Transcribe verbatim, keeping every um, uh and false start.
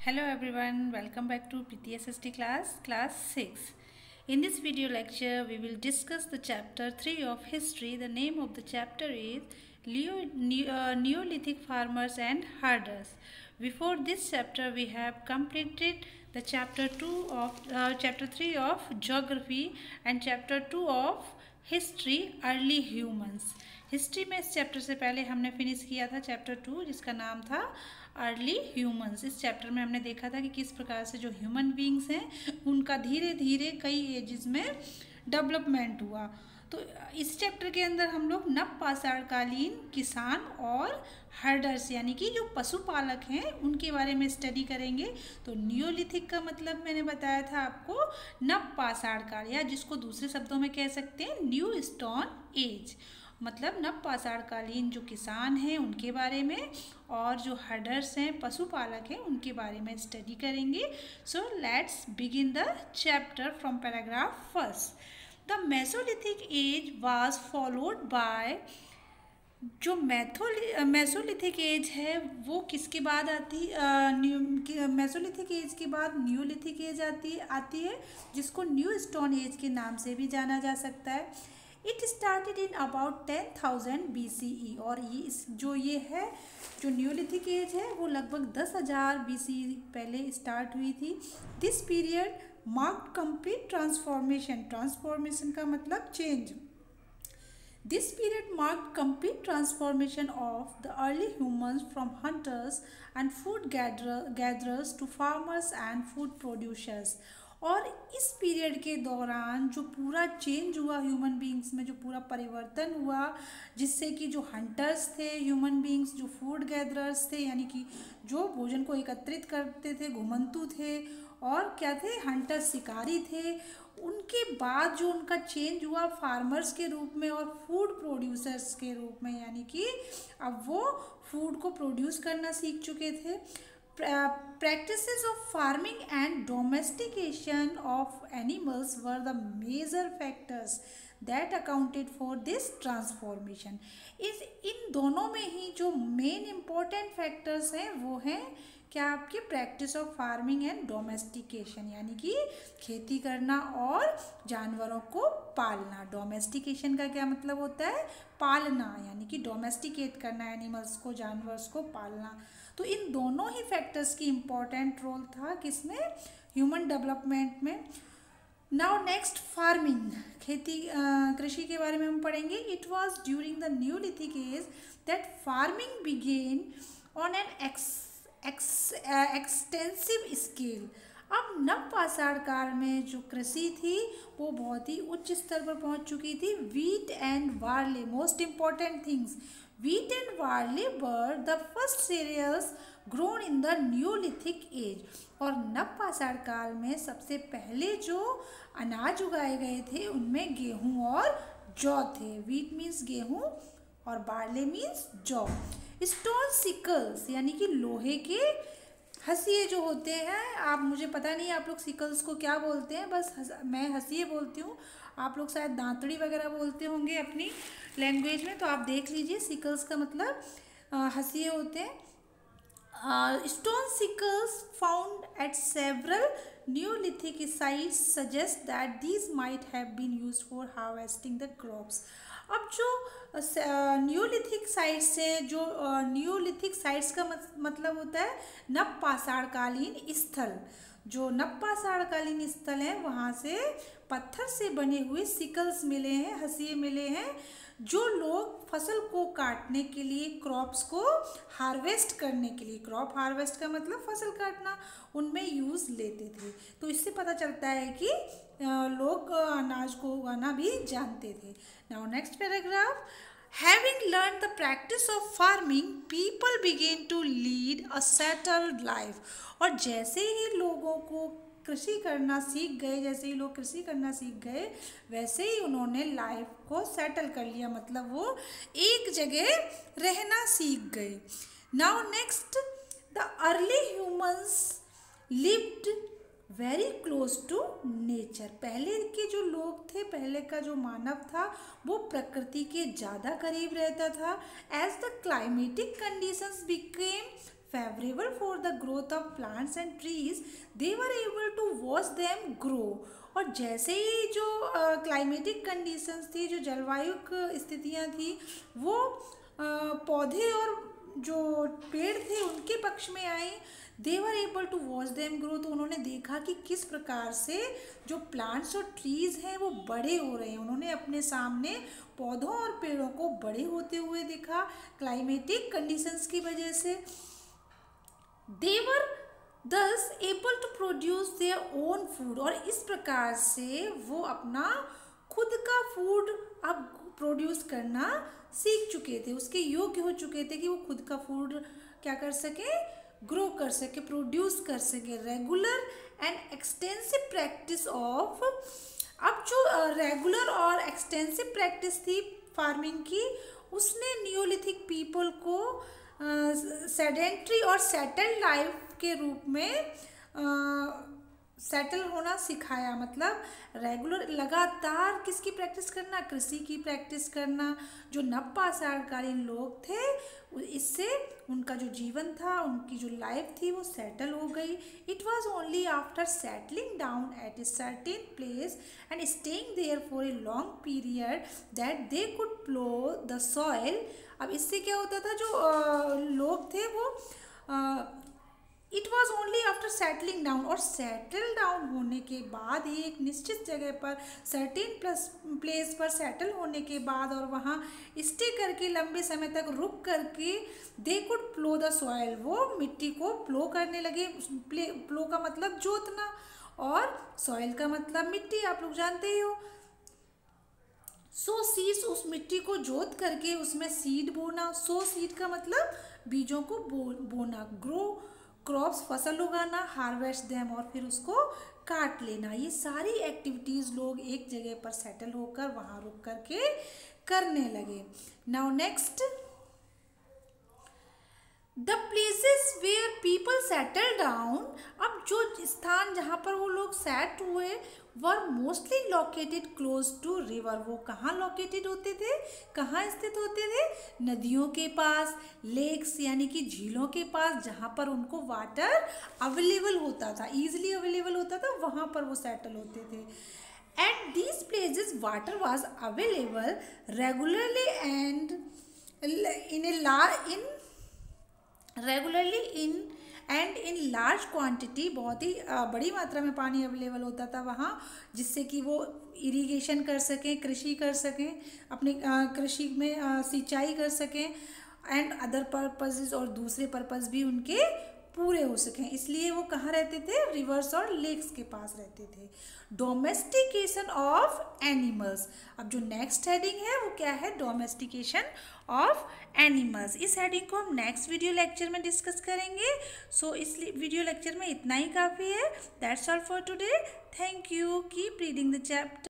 Hello everyone, welcome back to P T S S T class, class six. In this video lecture, we will discuss the chapter three of history. The name of the chapter is Leo, Neo, uh, Neolithic Farmers and Herders. Before this chapter, we have completed the chapter two of uh, chapter three of geography and chapter two of history early humans. History में इस chapter से पहले हमने finish किया था chapter two जिसका नाम था अर्ली ह्यूमंस. इस चैप्टर में हमने देखा था कि किस प्रकार से जो ह्यूमन बींग्स हैं उनका धीरे धीरे कई एजेस में डेवलपमेंट हुआ. तो इस चैप्टर के अंदर हम लोग नवपाषाणकालीन किसान और हर्डर्स यानी कि जो पशुपालक हैं उनके बारे में स्टडी करेंगे. तो नियोलिथिक का मतलब मैंने बताया था आपको नवपाषाण काल, या जिसको दूसरे शब्दों में कह सकते हैं न्यू स्टोन एज. मतलब नवपाषाणकालीन जो किसान हैं उनके बारे में और जो हर्डर्स हैं पशुपालक हैं उनके बारे में स्टडी करेंगे. So let's begin the chapter from paragraph first. The Mesolithic age was followed by. जो मैथोलि मेसोलिथिक एज है वो किसके बाद आती है? मेसोलिथिक एज के बाद न्यूलिथिक एज आती आती है जिसको न्यू स्टोन एज के नाम से भी जाना जा सकता है. It started in about ten thousand B C E. और ये इस जो ये है जो न्यूलिथिक एज है वो लगभग दस हज़ार बी सी ई पहले स्टार्ट हुई थी. This period marked complete transformation. Transformation का मतलब change. This period marked complete transformation of the early humans from hunters and food gatherer, gatherers to farmers and food producers. और इस पीरियड के दौरान जो पूरा चेंज हुआ ह्यूमन बींग्स में, जो पूरा परिवर्तन हुआ जिससे कि जो हंटर्स थे ह्यूमन बींग्स, जो फूड गैदरर्स थे यानी कि जो भोजन को एकत्रित करते थे, घुमंतु थे, और क्या थे, हंटर शिकारी थे. उनके बाद जो उनका चेंज हुआ फार्मर्स के रूप में और फूड प्रोड्यूसर्स के रूप में, यानी कि अब वो फूड को प्रोड्यूस करना सीख चुके थे. Practices of farming and domestication of animals were the major factors that accounted for this transformation. इस इन दोनों में ही जो मेन इम्पोर्टेंट फैक्टर्स हैं वो हैं क्या आपके practice of farming and domestication, यानी कि खेती करना और जानवरों को पालना. डोमेस्टिकेशन का क्या मतलब होता है? पालना, यानी कि डोमेस्टिकेट करना, एनिमल्स को, जानवर्स को पालना. तो इन दोनों ही फैक्टर्स की इम्पोर्टेंट रोल था किसमें? ह्यूमन डेवलपमेंट में. नाउ नेक्स्ट फार्मिंग, खेती कृषि के बारे में हम पढ़ेंगे. It was during the neolithic age that farming began on an ex extensive scale. अब नवपाषाण काल में जो कृषि थी वो बहुत ही उच्च स्तर पर पहुंच चुकी थी. Wheat and barley, most important things, wheat and barley were the first cereals grown in the neolithic age. और नवपाषाण काल में सबसे पहले जो अनाज उगाए गए थे उनमें गेहूं और जौ थे. वीट मीन्स गेहूं और बार्ले मीन्स जौ. स्टोन सिकल्स यानी कि लोहे के हंसिए जो होते हैं, आप, मुझे पता नहीं आप लोग सिकल्स को क्या बोलते हैं, बस हस, मैं हंसिए बोलती हूँ. आप लोग शायद दांतड़ी वगैरह बोलते होंगे अपनी लैंग्वेज में, तो आप देख लीजिए सिकल्स का मतलब हंसिए होते हैं. Stone sickles found at several neolithic sites suggest that these might have been used for harvesting the crops. अब जो न्यूलिथिक साइट्स से, जो न्यूलिथिक साइट्स का मतलब होता है नवपाषाणकालीन स्थल. जो नवपाषाणकालीन स्थल है वहाँ से पत्थर से बने हुए सिकल्स मिले हैं, हंसिए मिले हैं, जो लोग फसल को काटने के लिए, क्रॉप्स को हार्वेस्ट करने के लिए, क्रॉप हार्वेस्ट का मतलब फसल काटना, उनमें यूज़ लेते थे. तो इससे पता चलता है कि लोग अनाज को उगाना भी जानते थे. Now next paragraph. Having learned the practice of farming, people began to lead a settled life. और जैसे ही लोगों को कृषि करना सीख गए, जैसे ही लोग कृषि करना सीख गए, वैसे ही उन्होंने लाइफ को सेटल कर लिया, मतलब वो एक जगह रहना सीख गए. Now next, the early humans lived very close to nature. पहले के जो लोग थे, पहले का जो मानव था वो प्रकृति के ज़्यादा करीब रहता था. As the climatic conditions became favorable for the growth of plants and trees, they were able to watch them grow. और जैसे ही जो क्लाइमेटिक कंडीशंस थी, जो जलवायु स्थितियाँ थी, वो uh, पौधे और जो पेड़ थे उनके पक्ष में आई. They were able to watch them grow. तो उन्होंने देखा कि किस प्रकार से जो प्लांट्स और ट्रीज हैं वो बड़े हो रहे हैं. उन्होंने अपने सामने पौधों और पेड़ों को बड़े होते हुए देखा क्लाइमेटिक कंडीशंस की वजह से. दे वर thus able to produce their own food. और इस प्रकार से वो अपना खुद का फूड अब प्रोड्यूस करना सीख चुके थे, उसके योग्य हो चुके थे कि वो खुद का फूड क्या कर सके, ग्रो कर सके, प्रोड्यूस कर सके. Regular and extensive practice of. अब जो रेगुलर uh, और एक्सटेंसिव प्रैक्टिस थी फार्मिंग की, उसने नियोलिथिक पीपल को सेडेंट्री uh, और सेटल्ड लाइफ के रूप में सेटल uh, होना सिखाया. मतलब रेगुलर लगातार किसकी प्रैक्टिस करना, कृषि की प्रैक्टिस करना. जो नवपाषाणकालीन लोग थे, इससे उनका जो जीवन था, उनकी जो लाइफ थी वो सेटल हो गई. It was only after settling down at a certain place and staying there for a long period that they could plough the soil. अब इससे क्या होता था, जो uh, लोग थे वो it was only after settling down. और सेटल डाउन होने के बाद ही, एक निश्चित जगह पर सर्टेन प्लस प्लेस पर सेटल होने के बाद और वहाँ स्टे करके लंबे समय तक रुक करके, they could plough the soil. वो मिट्टी को प्लो करने लगे. प्ले प्लो का मतलब जोतना और सॉइल का मतलब मिट्टी, आप लोग जानते ही हो. सो सीड्स, उस मिट्टी को जोत करके उसमें सीड बोना. सो सीड का मतलब बीजों को बो बोना. ग्रो क्रॉप्स, फसल उगाना. हार्वेस्ट देम, और फिर उसको काट लेना. ये सारी एक्टिविटीज़ लोग एक जगह पर सेटल होकर वहाँ रुक करके करने लगे. Now next, the places where people settle down. अब जो स्थान जहाँ पर वो लोग सेट हुए, were mostly located close to river. वो कहाँ लोकेटेड होते थे, कहाँ स्थित होते थे, नदियों के पास, लेक्स यानी कि झीलों के पास, जहाँ पर उनको वाटर अवेलेबल होता था, ईजिली अवेलेबल होता था, वहाँ पर वो सेटल होते थे. At these places water was available regularly and in a la in regularly in and in large quantity. बहुत ही बड़ी मात्रा में पानी अवेलेबल होता था वहाँ, जिससे कि वो इरिगेशन कर सकें, कृषि कर सकें, अपनी कृषि में सिंचाई कर सकें, एंड अदर पर्पसेस, और दूसरे पर्पस भी उनके पूरे हो सकें. इसलिए वो कहाँ रहते थे, रिवर्स और लेक्स के पास रहते थे. Domestication of animals. अब जो नेक्स्ट हेडिंग है वो क्या है, डोमेस्टिकेशन ऑफ एनिमल्स. इस हेडिंग को हम नेक्स्ट वीडियो लेक्चर में डिस्कस करेंगे. सो so, इस वीडियो लेक्चर में इतना ही काफ़ी है. That's all for today. Thank you. Keep reading the chapter.